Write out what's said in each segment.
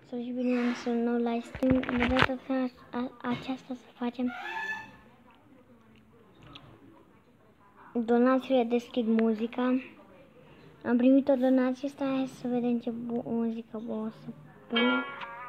Salut și bine am să un nou live stream. De data aceasta să facem donațiile, deschid muzica. Am primit o donație, stai să vedem ce muzică o să pune.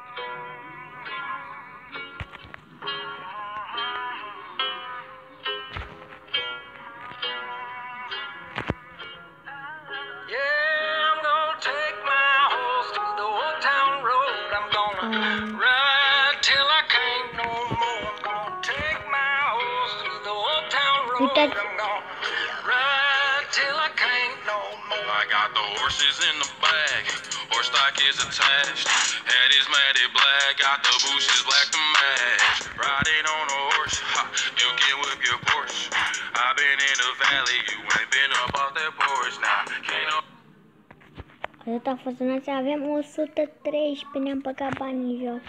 Uitați! I got the horses in the back, horse stock is attached. Head is matted black, got the bushes black to match. Riding on a horse, ha, you can whip your Porsche. I've been in the valley, you ain't been up off that porch. Nah, can't. Atât a fost donația, avem 113, ne-am băgat bani în joc.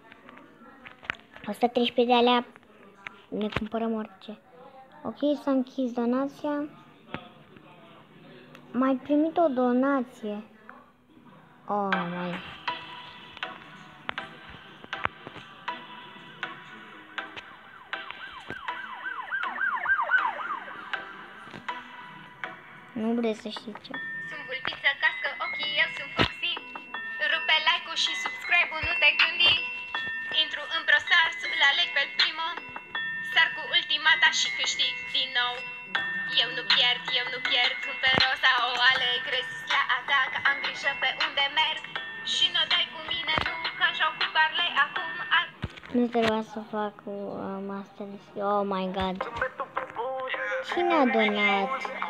113 de alea, ne cumpărăm orice. Ok, s-a închis donația. Mai primit o donație. Oh, mai. Nu vreți să știți ce. Sunt vulpiță, cască ochii, eu sunt Foxy. Rupe like-ul și subscribe-ul, nu te gândi. Intru în brosar, îl aleg pe primul. Sar cu ultimata și câștig din nou. Eu nu pierd, când pe roza o aleg. Rezist la atac, am grijă pe unde merg. Și nu dai cu mine, nu, că joc cu Barley acum. Nu trebuia să fac cu Master. Oh my god. Cine a donat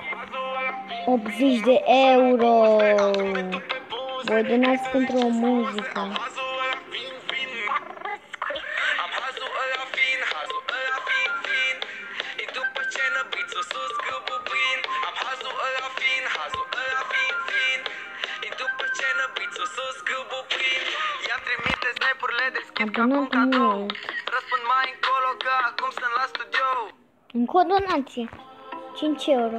80 de euro? Voi donați pentru o muzică. Am donat mult. Încă o donație. 5 euro.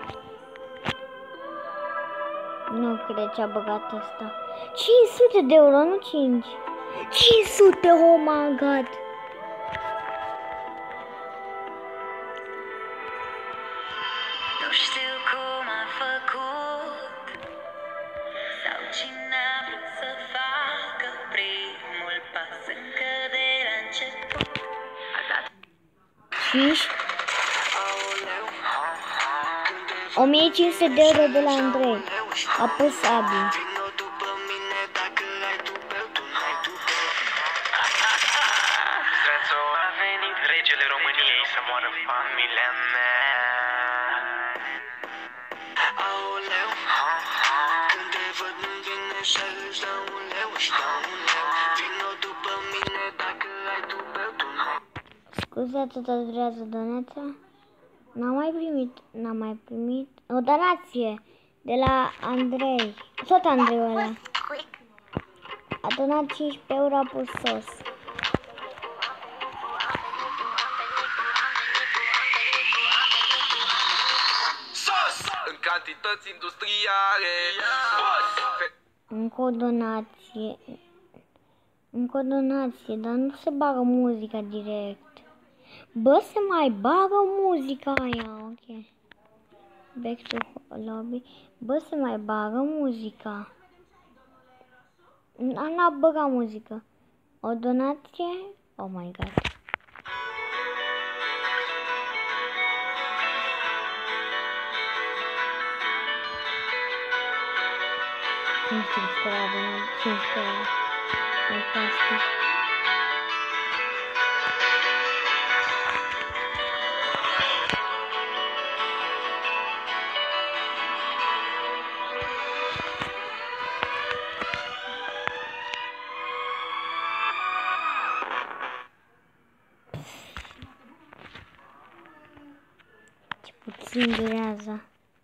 Nu cred ce a băgat asta. 500 de euro, nu 5. 500, oh my god. Nu știu cum a făcut sau cine a vrut să facă primul pas încă de la început. A dat 5 1500 de euro de la Andrei. A pus Abi. Stranțo a venit, regele României, să moară familia mea. aoleu, când te văd nu-mi vine să îți dau un leu, își dau un leu. Vino după mine dacă ai tu beu, tu nu. Scuze, atâta durează donația? N-am mai primit o donație de la Andrei. Tot Andrei ăla. A donat 15 euro, a pus sos. Sos! În cantități industriale. Încă o donație, dar nu se bagă muzica direct. Bă, se mai bagă muzica aia, ok. Back to lobby. Bă, se mai bagă muzica. N-a băgat muzică. O donație? Oh my god. Nu știu ce a donat, 5 euro. Uite asta. Puțin durează.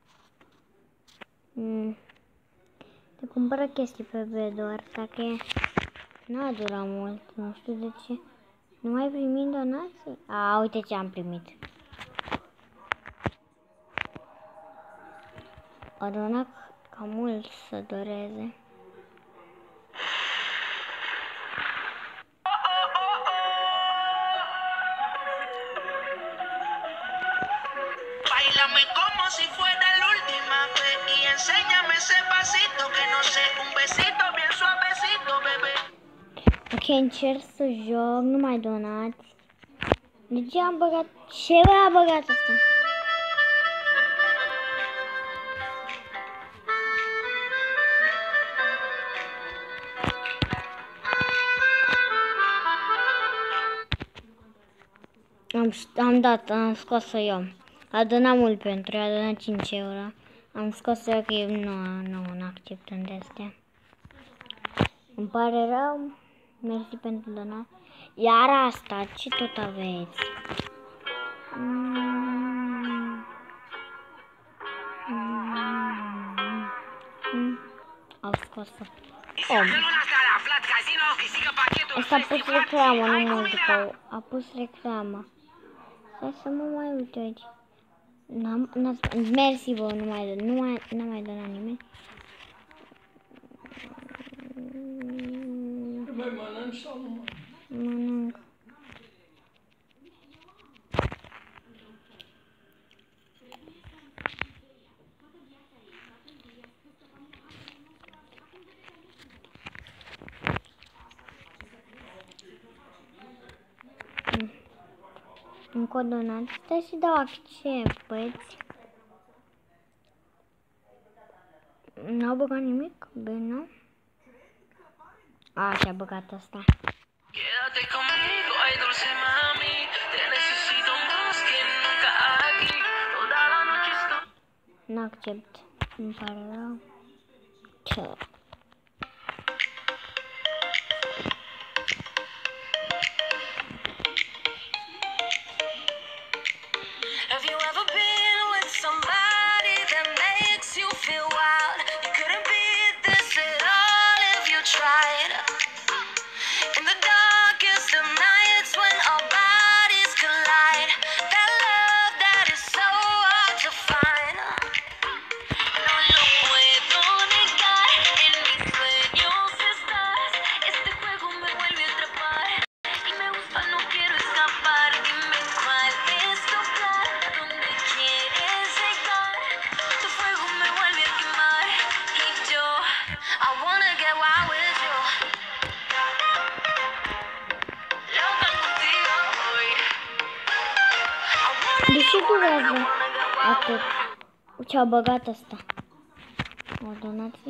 Te cumpără chestii pe B doar, dacă e... Nu a durat mult, nu știu de ce. Nu mai primim donații? A, uite ce am primit. O donat ca mult să doreze. Ok, încerc să joc, nu mai donați. De ce am băgat? Ce a băgat asta? Am scos-o eu. A donat mult pentru ea, a donat 5 euro. Am scos-o eu că eu nu accept în astea. Îmi pare rău. Mersi pentru donat. Iar asta, ce tot aveți? Au scos-o. Asta a pus reclamă, nu muzică. A pus reclamă. Stai să mă mai uit aici. Mersi, bă, nu mai donat nimeni. Mai mănânci sau nu mănânci? Mănânc. Încă o donat. Stai să dau accept, băieți. N-au băgat nimic? Bine, nu? A, și-a băgat asta. N-accept. Îmi pare rău. Ce? Have you ever been with somebody that makes you feel wild? You couldn't beat this at all if you tried. In the darkest of nights when our bodies collide, that love that is so hard to find. No lo puedo negar, en mis sueños estás. Este juego me vuelve a atrapar y me gusta, no quiero escapar. Dime cuál es tu plan, dónde quieres llegar. Tu fuego me vuelve a quemar y yo, I wanna get wild with you. Loca contigo hoy. De ce durează atât? Ce-a băgat asta? O donație?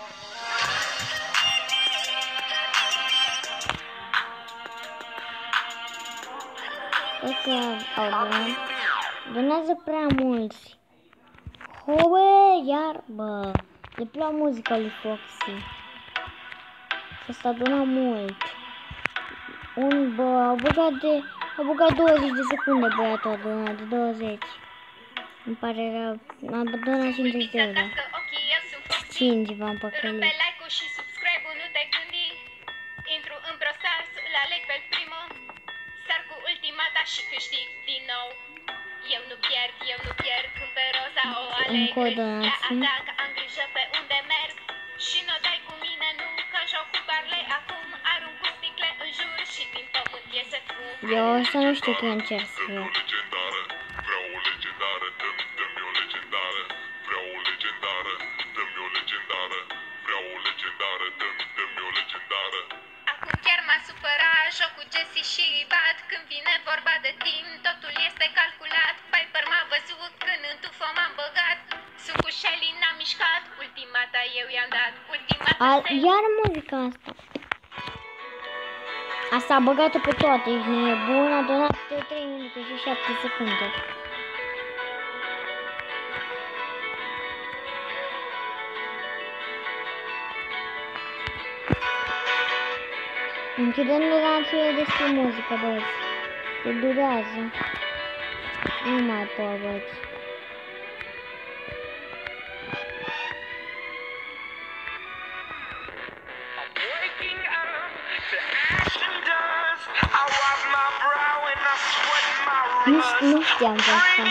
Cred că au donat. Donează prea mulți. Hobe, iar, bă. Le plac muzica lui Foxy. Asta donat mult. A băgat 20 de secunde, băiatul a donat, de 20. Îmi pare rău, am donat 50 de euro. 5 v-am păcălit. Rupe like-ul și subscribe-ul, nu te gândi. Intru în brosar, îl aleg pe primul. Sar cu ultima ta și câștig din nou. Eu nu pierd, când pe roza o aleg. Încă o donație. La atac, am grijă pe unde merg. Și nu dai cu mine, nu, că joc cu barle acum. Arunc cu sticle în jur și din pământ iese fum. Eu asta nu știu că încerc să fiu. Vreau o legendară, dă-mi o legendară. Vreau o legendară, dă-mi o legendară. Vreau o legendară, dă-mi o legendară. Acum chiar m-a supărat, joc cu Jessie și îi bat. Când vine vorba de timp, totul este calculat. Piper m-a văzut când în tufă m-am băgat. Sunt cu Shelly, n-am mișcat. Ultimata eu i-am dat. Ultimata Iar muzica asta. Asta a băgat-o pe toate, ești nebun, a donat 3 minute și 7 secunde. Închidem donațiile despre muzică, băieți. Că durează. Nu mai pot, băieți. Nu știam de asta.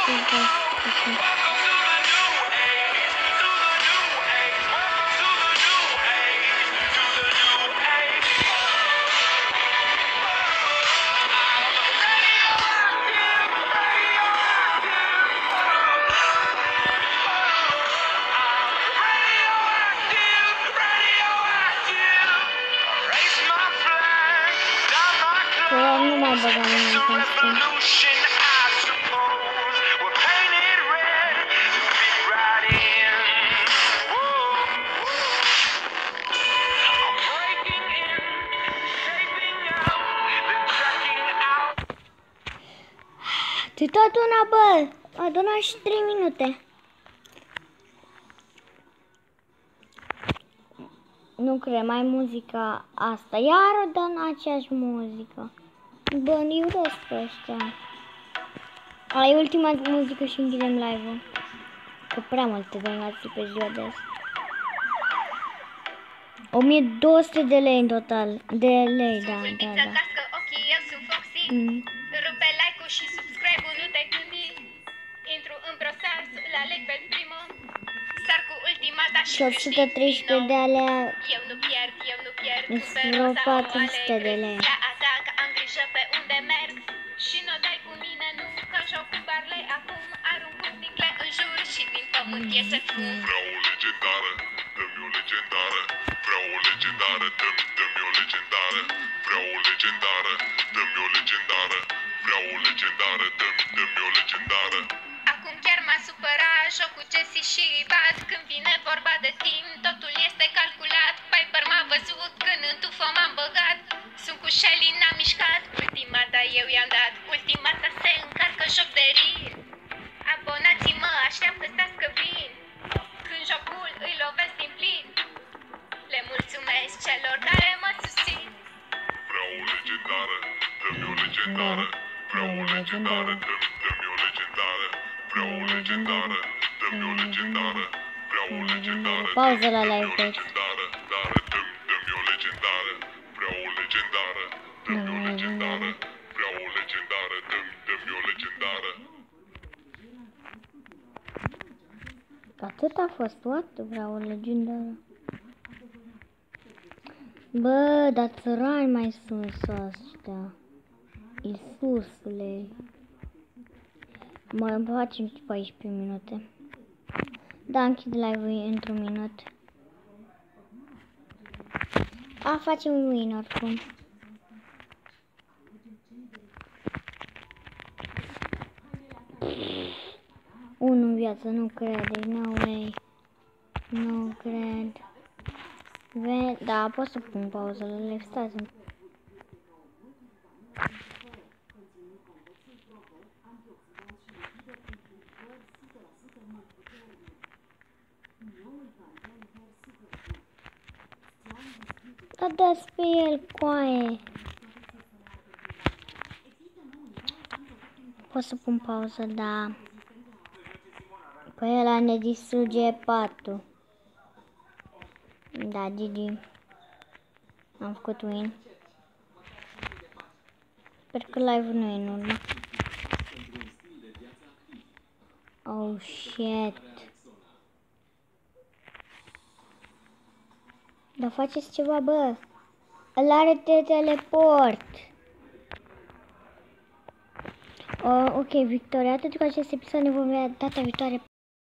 Nu mai băgam în asta. Te tot una, bă! A donat și 3 minute. Nu cred, mai muzica asta. Iar o dă aceeași muzică. Bă, nu-i urăsc pe ăștia. Ala e ultima muzică și închidem live-ul. Că prea multe donații pe ziua de azi. 1200 de lei în total. De lei, da. Rupe like-ul și subscribe-ul, nu te gândi. Intru în brosar, la leg pe primul. Sar cu ultima ta și 813 de alea. Eu nu pierd, vreo 400 de lei. La atac, am grijă pe unde merg. Și nu dai cu mine, nu, că joc cu Barley. Acum arunc cu sticle în jur și din pământ iese fum. Vreau o legendară, dă-mi o legendară. Vreau o legendară, dă-mi o legendară. Vreau o legendară, dă-mi o legendară. Vreau o legendară, dă-mi o legendară. Acum chiar m-a supărat jocul Jesse și Bad. Când vine vorba de timp, totul este calculat. Piper m-a văzut când în tufă m-am băgat. Sunt cu Shelly, n-am mișcat. Ultima ta eu i-am dat. Ultima ta se încarcă joc de rir. Abonații mă așteaptă, stați că vin. Când jocul îi lovesc din plin. Le mulțumesc celor care mă susțin. Vreau o legendară, dă-mi o legendară. Vreau o legendară, dă-mi o legendară. Vreau o legendară, dă-mi o legendară. Vreau o legendară, Pauză la live, dă-mi o legendară. Vreau o legendară, dă-mi o legendară. Vreau o legendară, dă-mi o legendară. Atât a fost, what? Vreau o legendară. Bă, dar țărani mai sunt ăștia. Iisusule. Mai facem 14 minute. Da, închid live-ul într-un minut. Facem un win oricum. 1 în viață, nu cred, no way. Nu cred. Da, pot să pun pauză la live, stați. Da, dați pe el, coaie. Pot să pun pauză, da. Păi ăla ne distruge patul. Da, GG. Am făcut win. Sper că live-ul nu e în urmă. Oh, shit. Dar faceți ceva, bă. Ăla are teleport. Ok, victoria. Atât cu acest episod ne vom vedea data viitoare.